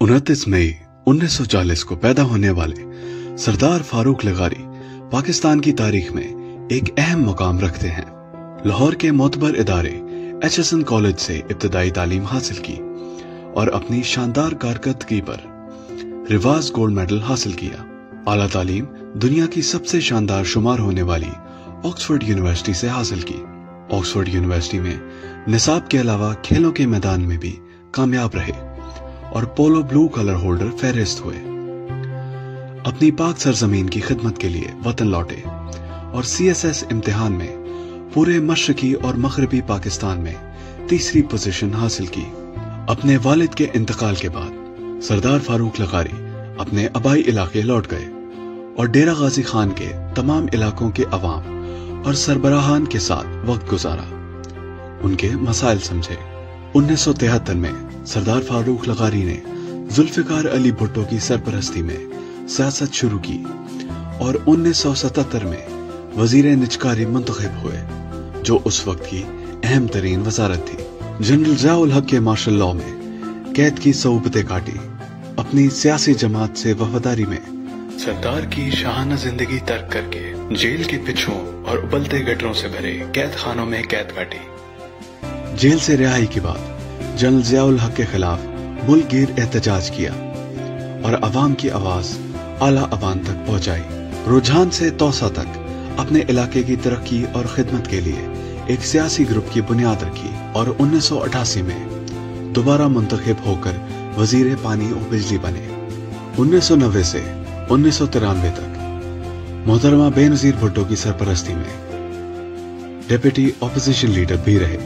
29 मई 1940 को पैदा होने वाले सरदार फारूक लगारी पाकिस्तान की तारीख में एक अहम मुकाम रखते हैं। लाहौर के मोतबर इदारे HSN कॉलेज से इब्तदाई तालीम हासिल की और अपनी शानदार कारकर्दगी पर रिवाज गोल्ड मेडल हासिल किया। आला तालीम दुनिया की सबसे शानदार शुमार होने वाली ऑक्सफोर्ड यूनिवर्सिटी से हासिल की। ऑक्सफोर्ड यूनिवर्सिटी में निसाब के अलावा खेलों के मैदान में भी कामयाब रहे और पोलो ब्लू कलर होल्डर फेहरिस्त हुए। अपनी पाक सरजमीन की खिदमत के लिए वतन लौटे और CSS इम्तिहान में पूरे मशरकी और मगरबी पाकिस्तान में तीसरी पोजीशन हासिल की। अपने वालिद के इंतकाल के बाद सरदार फारूक लगारी अपने आबाई इलाके लौट गए और डेरा गाजी खान के तमाम इलाकों के अवाम और सरबराहान के साथ वक्त गुजारा, उनके मसाइल समझे। 1973 में सरदार फारूक लगारी ने जुल्फिकार अली भुट्टो की सरपरस्ती में सियासत शुरू की और 1977 में वजीर निजकारी मुंतखब हुए, जो उस वक्त की अहम तरीन वजारत थी। जनरल ज़िया-उल हक के मार्शल लॉ में कैद की सऊबतें काटी। अपनी सियासी जमात से वफादारी में सरदार की शाहाना जिंदगी तर्क करके जेल के पिछों और उबलते गटरों से भरे कैद खानों में कैद काटी। जेल से रिहाई के बाद जनरल ज़िया-उल हक के खिलाफ मुल्कगीर एहतजाज किया और अवाम की आवाज आला अवान तक पहुंचाई। रुझान से तौसा तक अपने इलाके की तरक्की और खिदमत के लिए एक सियासी ग्रुप की बुनियाद रखी और 1988 में दोबारा मुंतखब होकर वजीर पानी और बिजली बने। 1990 से 1993 तक मोहतरमा बेनजीर भुट्टो की सरपरस्ती में डेप्यूटी ऑपोजिशन लीडर भी रहे।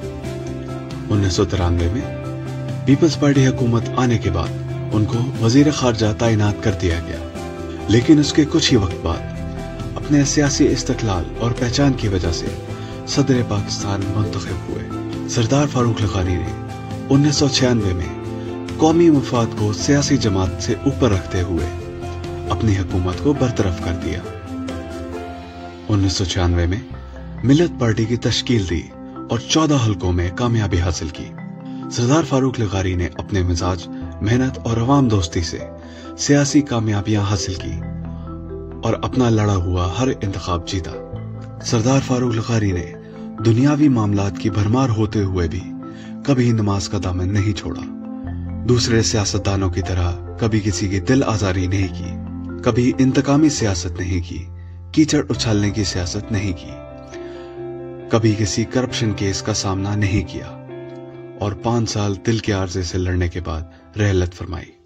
1993 में पीपल्स पार्टी हुकूमत आने के बाद उनको वजीर खारजा तैनात कर दिया गया, लेकिन उसके कुछ ही वक्त बाद अपने सियासी इस्तकलाल और पहचान की वजह से सदर पाकिस्तान मुंतखब हुए। सरदार फारूक लगारी ने 1996 में कौमी मफाद को सियासी जमात से ऊपर रखते हुए अपनी हुकूमत को बरतरफ कर दिया। 1996 में मिलत पार्टी की तश्कील दी और 14 हलकों में कामयाबी हासिल की। सरदार फारूक लगारी ने अपने मिजाज, मेहनत और अवाम दोस्ती से सियासी कामयाबियां हासिल की और अपना लड़ा हुआ हर इंतखाब जीता। सरदार फारूक लगारी ने दुनियावी मामलात की भरमार होते हुए भी कभी नमाज का दामन नहीं छोड़ा। दूसरे सियासतदानों की तरह कभी किसी की दिल आजारी नहीं की, कभी इंतकामी सियासत नहीं की, कीचड़ उछालने की सियासत नहीं की, कभी किसी करप्शन केस का सामना नहीं किया और 5 साल दिल के आर्जे से लड़ने के बाद रहलत फरमाई।